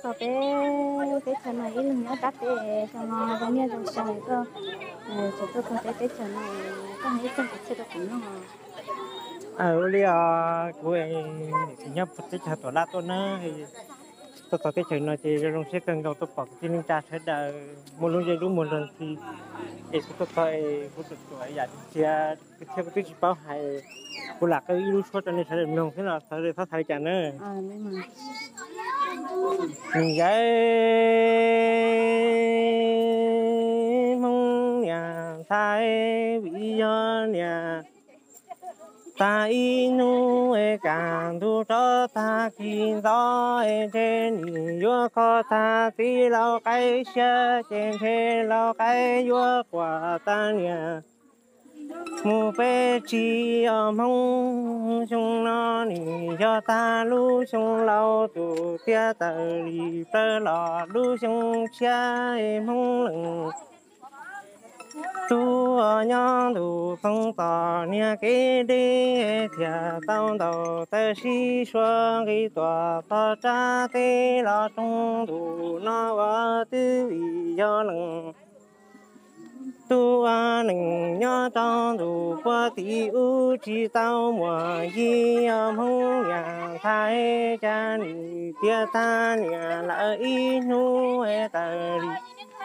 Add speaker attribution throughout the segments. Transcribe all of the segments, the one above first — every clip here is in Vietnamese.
Speaker 1: có bé chân này lưng nó đắt để cho nó giống như rồi xong cơ chúng tôi có bé chân này có mấy chân thì chưa được cũng nó
Speaker 2: bây giờ cô nhập cái chợ tổ la tôi nữa thì tôi có cái chợ này thì trong sẽ cần đầu tôi bỏ cái linh trà sẽ đã một lần chơi đúng một lần thì tôi coi cô tự tuổi giả chia theo cái chỉ bảo hay cô lạc cái lúc số cho nên sẽ được nông thế nào sẽ được phát thải chả nữa
Speaker 1: đấy mà
Speaker 2: vậy mong nhà thái bây giờ nhà ta inu e càng thu cho ta kinh gió e trên vua kho ta tí lâu cái xe trên thế lâu cái vua quả ta nhà mù bé chi ở mong chung nó nỉ cho ta lu chung lâu tụ tia tờ lì tơ lò lu chung cha e mong lưng tu ở nhau đủ phong tỏ nia cái đi thia tao đầu tơ si xoa cái tòa tơ cha tê la trong đủ nó vợ tư vì do lưng tu à nừng nhớ trong đủ qua tí u chỉ tao mùa gì mong nhà thái cha nị tia ta nhà lại nu e ta đi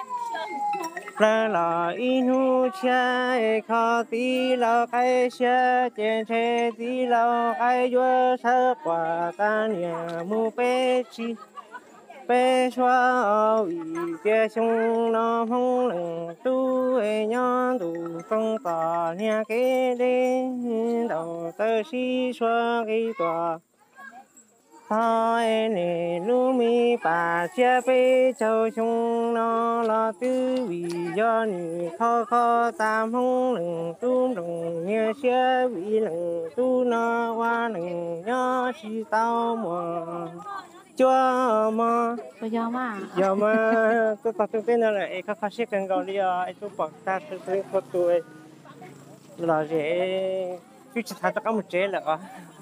Speaker 2: là inu cha khó tí lâu cái xe trên xe tí lâu cái vua sơ quả ta nhà mu bé chi bé xóa vì kia sung nó không lừng tu e nhon đủ phong tỏ nhà cái đến đầu tơ si xóa cái tòa thôi nè lu mi bà chia bê châu chung nó là tư vì do nì khó khó tam hông lừng tu lừng nhớ chia vì lừng tu nó qua lừng nhớ chi tao mà cho mà giờ mà tôi có thông tin là ấy các phát hiện gần đi ấy tôi bảo ta tôi có tôi là gì cứ chỉ thay tất một chế là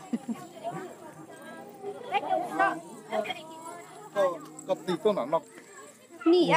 Speaker 3: có tí tôi nói nó
Speaker 1: nị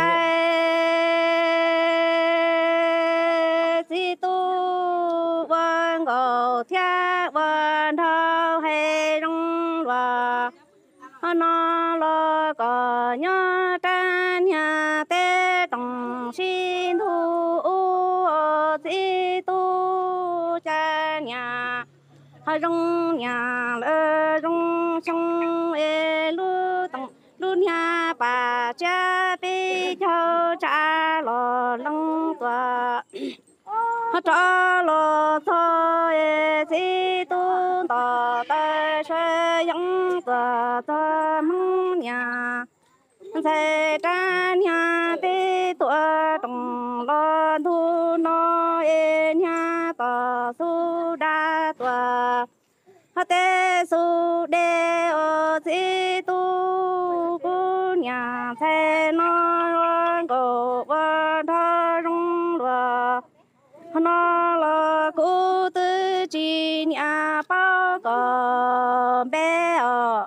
Speaker 1: ai chỉ tu quan cầu thia quan thao hay rong và nó lo có nhớ trên nhà tê đồng xin thu chỉ tu cha nhà hay rong nhà lơ rong trong e lu tông lu nhà bà cha bi cho cha lo lăng tòa cha lo thôi chỉ tu tỏ ta sẽ dẫn tòa ta mong nhà sẽ cha nhà bi tòa đồng lo thu nó e nhà tòa su đa tòa tê su đê ở chỉ tu cô nhà thế nó có và thà rong loa nó là cô tư chỉ nhà bao có bé ở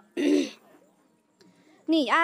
Speaker 1: nị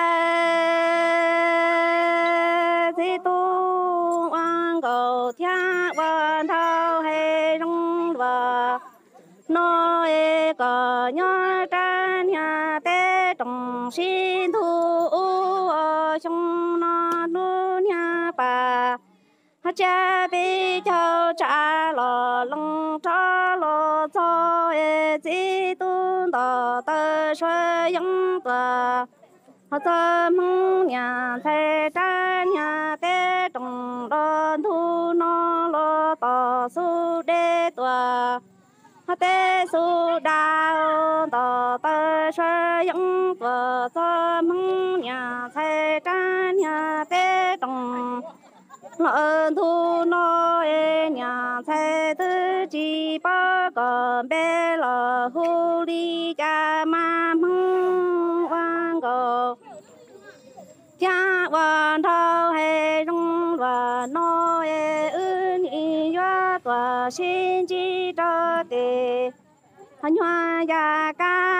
Speaker 1: ai chỉ tu ăn cầu thia và thao hay rong loa nó có nhớ trên nhà tê trong xin thu ở trong nó luôn nhà bà cha bi cho cha lo lăng cha lo cho chỉ tu tờ tờ sơ yang tờ cho mong nhà thế trên nhà tê trong đó thu nó lo tờ su đê tờ tê su đào tờ tờ sơ yang tờ cho mong nhà thế trên nhà tê trong lỡ thu nó nhà thế tư chỉ ba còn bé là hu đi cha ma mong quan cầu cha quan thao hay rong và nó ơn ý do tòa xin chỉ cho tề hoa gia ca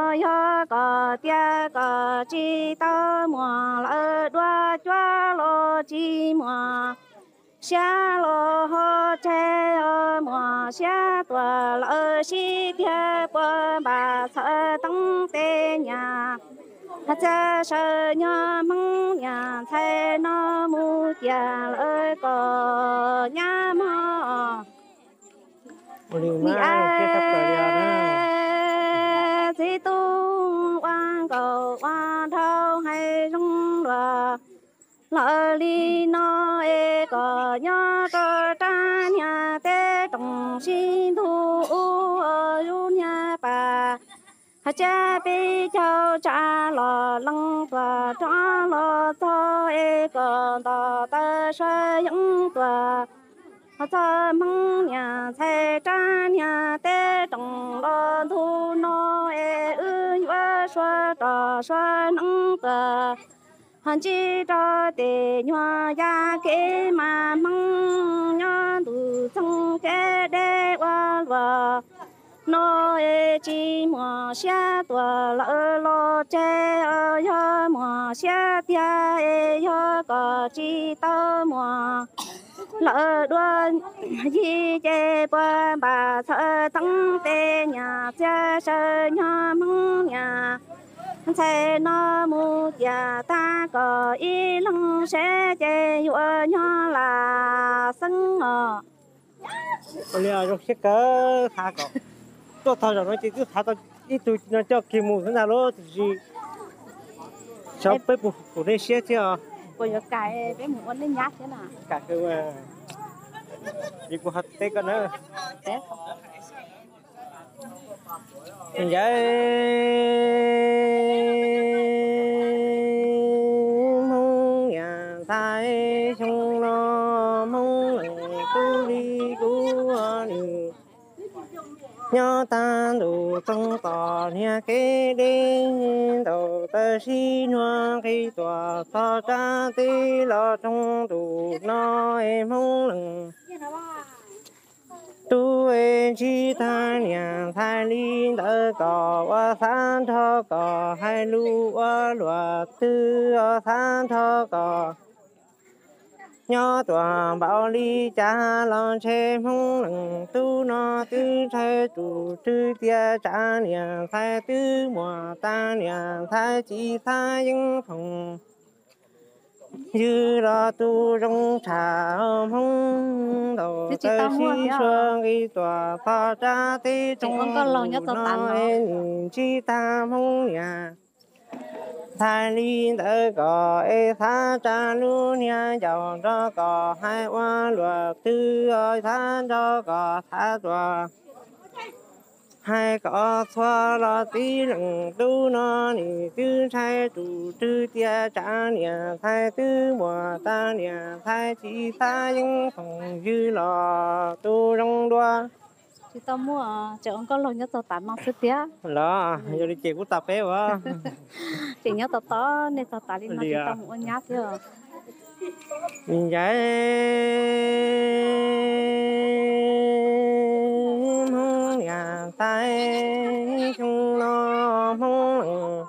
Speaker 1: yo có tia có chi tao mùa lỡ đua chúa lô chi mùa xa lô hô chê ô mùa xa tua lỡ xí tia bơ bà sợ tăng tê nhà cha sợ nhớ mong nhà thay nó mu già lỡ có nhà mò
Speaker 2: Đi ai cái sắp tới đó
Speaker 1: thì tu quan cầu quan thâu hay rung đò lỡ đi nó e có nhớ cho ta nhà tê trong xin thu ở du nhà bà cha bị cháu cha lo lăng tòa cha lo cho e còn tòa ta sẽ những tòa cho mong nhà thay cha nhà tê trong lo thu nó e ư và xoa trò xoa nắng tòa hắn chỉ cho để nhòa ya kế mà mong nhớ đủ trong cái đế qua và nó chỉ mùa xa tua lỡ lo chê ở yo mùa xa tia yo có chỉ tao mùa lỡ đuôn gì chê qua bà sợ tăng tê nhà cha sợ nhà mong nhà thế nó mu già ta có ý lăng sẽ chê yo nhỏ là sân ngờ
Speaker 2: bây giờ rồi sẽ có thả cỏ tôi thả rồi nó chỉ cứ thả tôi ít tôi nó cho kim mù thế nào đó thì cháu bé phụ đây xe chứ
Speaker 1: bây giờ cái bé muốn lên nhát thế nào
Speaker 2: cả cái mà đi qua hạt tết con nữa
Speaker 1: tết
Speaker 2: mình vậy mong nhà thái trong lo mong tu đi của đi nhớ ta đủ trong tòa nhà kế đến đầu ta xin hoa khi tòa ta cha tí lo trong đủ nó em không lừng tu em chỉ ta nhà thái linh đỡ cỏ và san thọ cỏ hai lu và lúa tư ở san thọ cỏ nhớ toàn bảo lý cha lo che mong lừng tu nó tư thay chủ tư tia cha nhà thay tư mùa ta nhà thay chỉ thay những phòng như là tu trong trà mong đầu tới khi xuân khi tòa pha cha tê trong nó em chỉ ta mong nhà thái linh đỡ có e tha cha luôn nhà giàu cho có hai hoa luật tư ơi tha cho có tha tòa hai có xoa lo tí lặng tu nó nì tư thay chủ tư tia cha nhà thay tư mùa ta nhà thay chỉ tha những phòng dư lò tu trong đua
Speaker 1: chị tao mua chị ông có lâu nhất tao tán mang sức tía
Speaker 2: đó giờ đi chị cũng tập ấy quá
Speaker 1: chị nhớ tao to nên tao tán đi mà chị tao muốn nhát chưa
Speaker 2: mình vậy mong nhà tay trong nó mong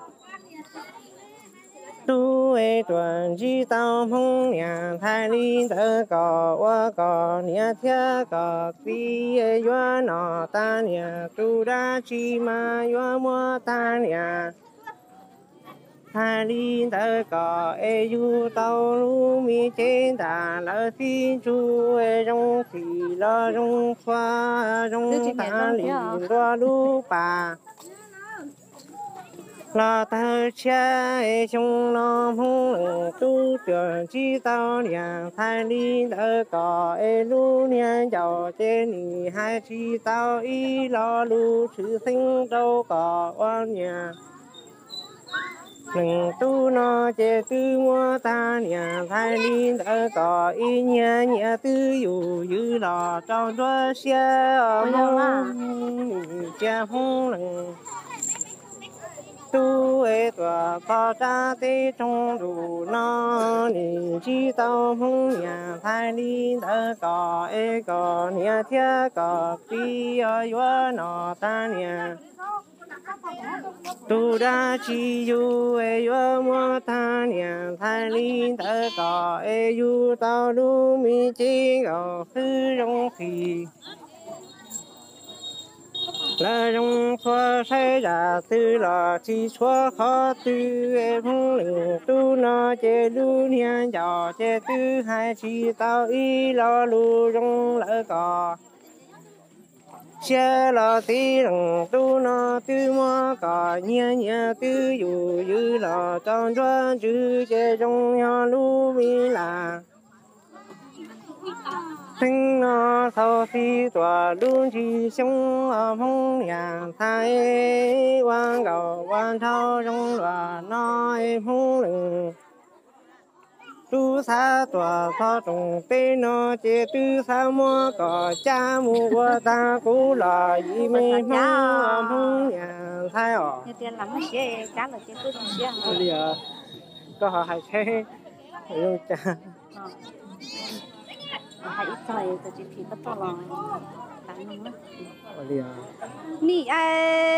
Speaker 2: tu ấy tuần chỉ tao mong nhà thái linh đỡ có và có nhà thiết có tí ấy yo nó ta nhà tu đã chỉ mà yo mua ta nhà thái linh đỡ có ấy du tao lu mi trên ta lỡ xin chu ấy trong thì lo trong xoa trong ta liền lo lu bà là ta cha trong nó mong tu tưởng chỉ tao nhà thái linh đỡ có e lu nhà giàu trên nhì hai chỉ tao ý lo lu sự sinh đâu có oan nhà đừng tu nó chế tư mua ta nhà thái linh đỡ có ý nhà nhà tư dù dư lò trong đó xe mong cha không lừng tu e tòa pha cha tê trong đủ nó nì chỉ tao mong nhà thái linh đỡ có e có nhà thiết có pi ở yo nó ta nhà tu ra chi yu e yo mo ta nian tai lin de ga e yu dao lu mi jing ao hư rong phi la rong chua sai ra tư la chi chua khó tư e phong lử tu na che lu nian giàu che tư hai chi tao y lo lu rong lỡ cò xe là tí rừng tu nó tư mua cả nhia nhia tư dù dư là trong cho chữ chế trong nhà lu mi là sinh nó sau khi tòa luôn chỉ sống ở phong nhà thái quan cầu quan thao trong loà nói phong lừng tu sa tòa sa trồng tê nó chế tư sa mua có cha mua ta cũ là gì mê mong nhà thái ở
Speaker 1: như tiền lắm mà xe cá là chế tư xe
Speaker 2: bây giờ có họ hay thế luôn cha
Speaker 1: hay ít thời rồi chỉ phí bắt to lòng bán luôn á
Speaker 2: bây giờ
Speaker 1: nị ai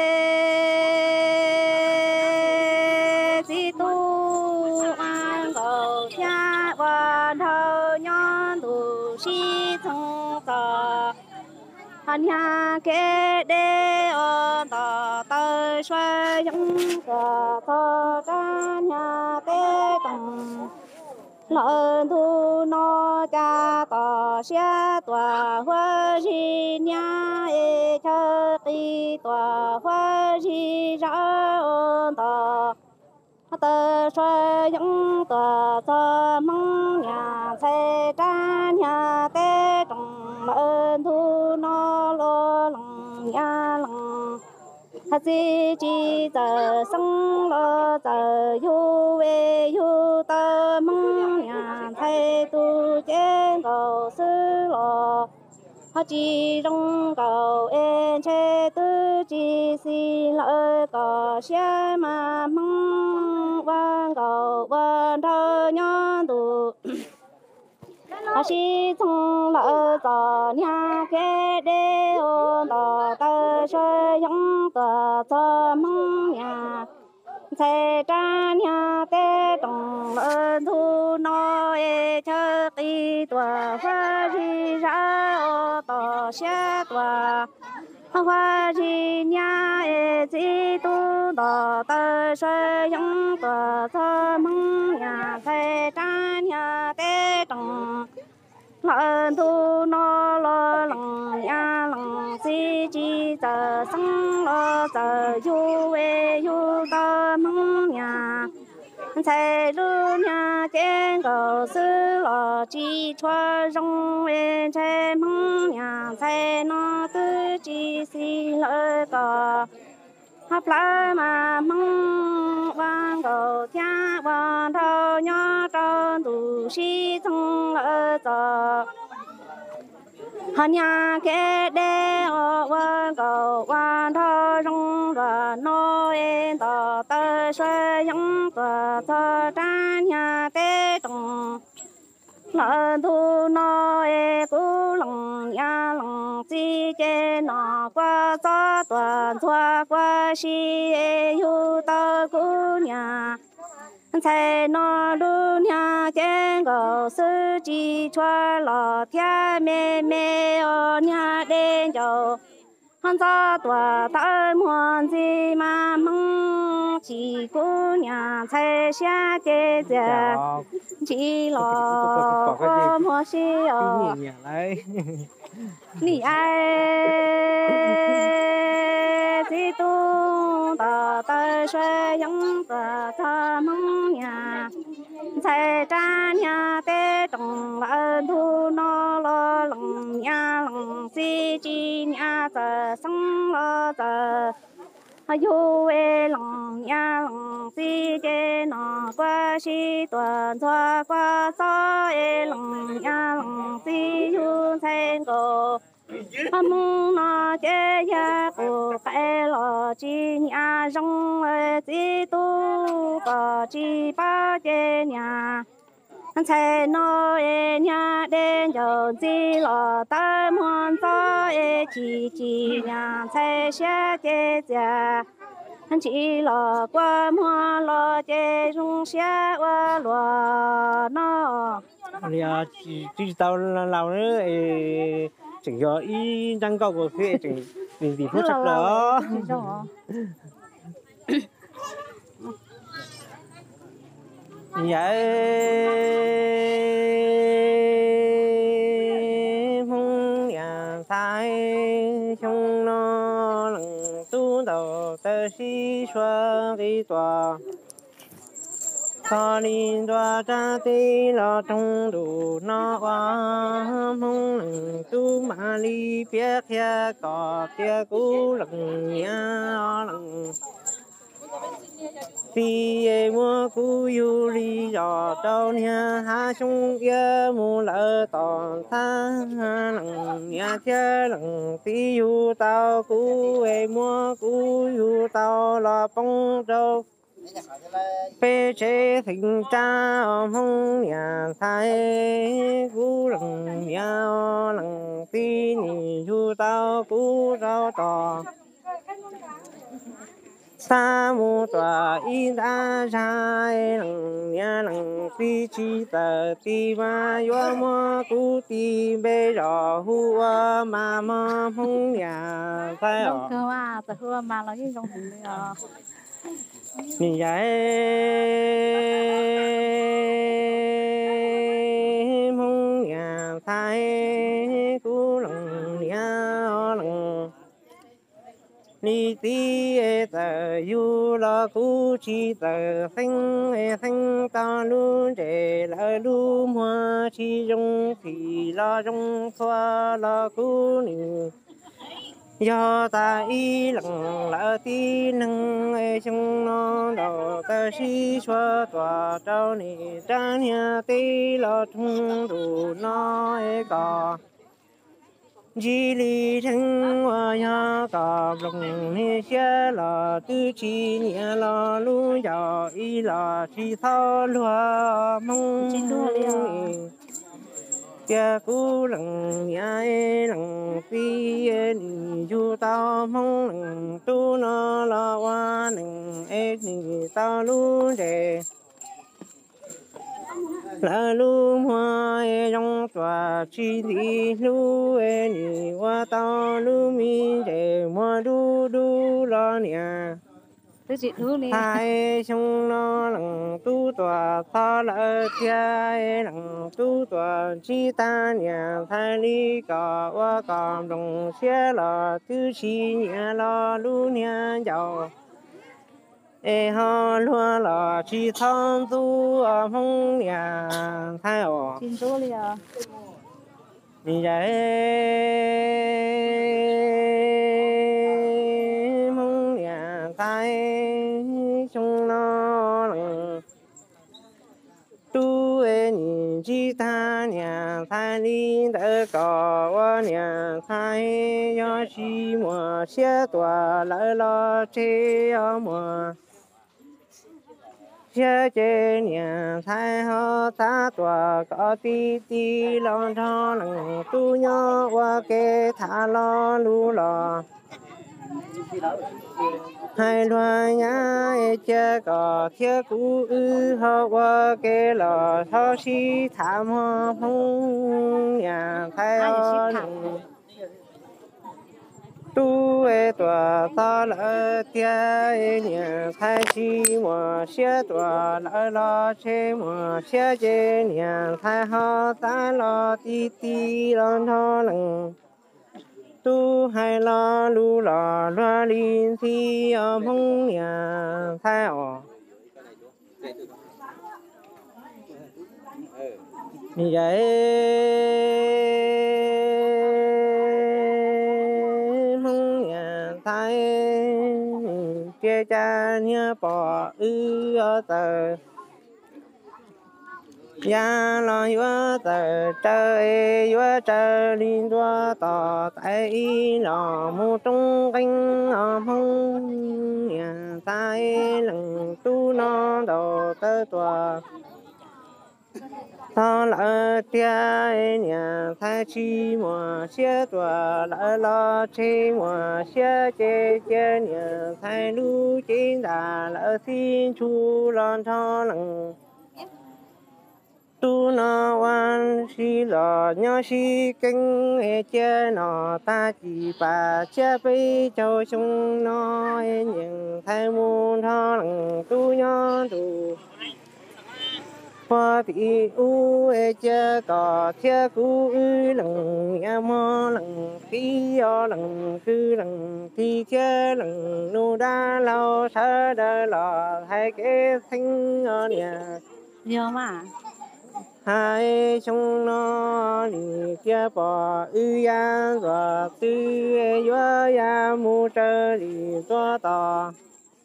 Speaker 1: chỉ tu an cầu thiên quan thâu nhân tu sĩ thông ta hành hạ kế đế ôn ta tới xoay những cả thọ ca nhà tế tổng lợn thu nó cha tỏ xe tòa hoa gì nhà e cho kỳ tòa hoa gì rõ ôn tỏ tờ xoay những tòa cho mong nhà xe cha nhà tế trọng lợn thu nó lo lòng nhà lòng gì chỉ giờ sống lo giờ yêu về yêu ta mong nhà thay tu trên cầu sư lo chỉ trong cầu em che tư chỉ xin lỡ có xe mà mong van cầu van thơ nhân tu chỉ trong lỡ có nhà kế đế ôn tờ tờ chơi những tờ cho mong nhà xe tra nhà tế tổng lỡ thu nó e chơ kỳ tòa hoa gì ra ô tờ xe tòa hoa gì nhà e chỉ tu tờ tờ chơi những tờ cho mong nhà xe tra nhà tế tổng lợn thu nó lo lòng nhà lòng chỉ giờ sống lo giờ du về du ta mong nhà chạy du nhà trên cầu sư lo chỉ cho rong về chạy mong nhà chạy nó tư chỉ xin lỡ có hấp lại mà mong van cầu cha van thâu nhớ trong tu sĩ trong ở giờ hành nhà kế đế ở van cầu van thâu trong và nói tờ tờ xoay những tờ tờ trang nhà tế trọng lợn thu nó e cú lòng nhà lòng chi chế nó qua gió toàn thoa qua xi e yu tơ cú nhà chạy nó lu nhà trên cầu sư chỉ cho lọ thiên mê mê ở nhà đến dầu hắn gió tỏa tâm hoàn gì mà mong chỉ cú nhà chạy xa kế giờ chỉ lo có mua xí ở nị ai chỉ tu tờ tờ xoay những tờ thơ mong nhà chạy tra nhà tế trọng lợn thu nó lo lòng nhà lòng xí chi nhà giờ sống lo giờ yêu về lòng nhà lòng xí chế nó qua xí tuần thoa qua gió e lòng nhà lòng xí yêu thành cổ mong nó chế ya cổ phải lo chi nhà rong xí tu có chi ba chế nhà chạy nó e nhà đến giờ gì lo tâm hoàn gió e chỉ nhà chạy xe chế già hắn chỉ lo qua mua lo chế rung xe qua lo nó
Speaker 2: thì chỉ tao làm nữa chỉ có ý đang cầu của phía chỉ vì phút sắp đó vậy mong nhà thái trong nó lặng tu đầu tới si xoa đi tòa thọ linh đoa cha tê lo trong đủ nó hoa mong lặng tu ma li biết kia có tia cú lặng nhá lặng vì mua cú yu li gió đâu nha ha sung kia mu lỡ tòn tha lặng nhà kia lặng tí yu tao cú mua cú yu tao lo bông đâu bê chế thịnh cha mong nhà thái cú lặng nhà lặng tí nì yu tao cú rau tò sa mu tòa in đa trai lặng nhà lặng tí chi tờ tí ma yo mo cú tí bê rò hua ma ma mong nhà thái
Speaker 1: đông cơ à tờ hua mà nó như trong hình
Speaker 2: nhìn vậy mong nhà thái cú lặng nhà lặng ni tí tờ yu lo cú chi tờ thanh ta luôn để lại lu hoa chi trong thì lo trong xoa lo cú ni do ta ý lặng lỡ tí nâng trong nó đầu ta si xoa tòa trao nì cha nhà tí lo trong đủ nó có chỉ lý thân hoa nhà cả lòng ni xe là tư chi nhà là lu giàu ý là chỉ thao lúa mong kia cú lặng nhà lặng phi nì du tao mong lặng tu nó lo qua lặng nì tao lu để là lu hoa trong tòa chi đi lu nì qua tao lu mi để mua du du lo nhà hai trong nó lặng tu tòa tha lỡ kia lặng tu tòa chi ta nhà thái lý cả qua cảm đồng xe là tư chi nhà lo lu nhà giàu ho lúa là chi thon tu ở mong nhà thái ở
Speaker 1: xin số liền
Speaker 2: vì vậy mong nhà thái trong nó lặng tu nhìn chi ta nhà thái lý đã có qua nhà thái do chi mùa xe tòa lại lo chế ở mùa xe chế nhà thái họ ta tòa có tí tí lo cho lặng tu nhỏ qua kê thả lo lu lo hai loa nhá chơi có thiết cú họ qua kê lò thao si thảm hoa phong nhà thái lặng tu tòa ta lỡ tia nhà thái chi mà xe tòa lỡ lo chế mà xe chế nhà thái họ ta lo tí tí lo cho lặng tu hai lo lu lo lo linh thi ở mong nhà thái ở như vậy mong nhà thái kia cha nhớ bỏ ở tờ ya lo yo tờ trời yo trời linh đoa tỏ tại lò mu trong canh ở mong nhà thái lặng tu nó đầu tơ tòa thọ lỡ tia nhà thái chi mùa xia tua lỡ lo chi mùa xia chế chế nhà thái lu chín đà lỡ xin chu lon cho lằng tu nó quan si lò nhớ si kinh e chế nó ta chỉ bà chế bi châu sung nó e những thái muôn cho lằng tu nhớ tu hoa thì u e chơ cò chơ cú ư lằng ya mò lằng tí o lằng cư lằng tí chơ lằng nu đa lâu sơ đơ lò hai cái thanh ở nhà
Speaker 1: nhiều mà
Speaker 2: hai trong nó lì kia bò ư ya rồi tư e yo ya mu trơ lì to to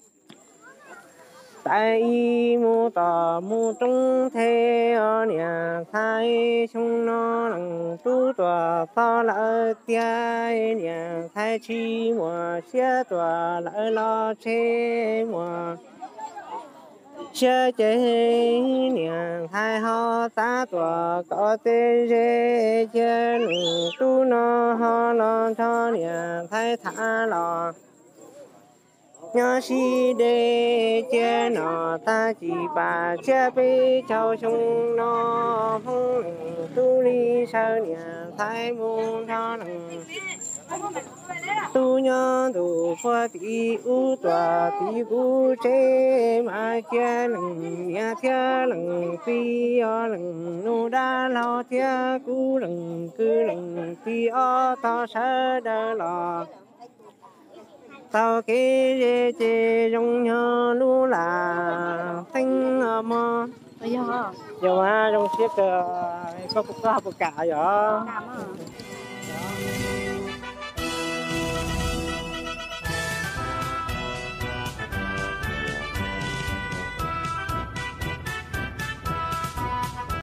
Speaker 2: tại mu tò mu trung thế ở nhà thái chúng nó lằng tu tòa pha lỡ tia nhà thái chi mùa xia tòa lỡ lo chế mùa xia chế nhà thái ho ta tòa có tên dễ chế tu nó ho lo cho nhà thái thả lò nhớ si đê chế nó ta chỉ bà chế bê châu sung nó phong tu ly sơ nhà thái môn cho nằng tu nhớ tu phật tí u tòa tí u chế mà chế nằng nhà chế nằng phi o nằng nu đa lo chế cú nằng cư nằng phi o to sơ đơ lò tao kê chê trong nhớ lu là thanh mơ
Speaker 1: bây giờ
Speaker 2: giờ mà trong chiếc có cả vậy
Speaker 1: cảm ơn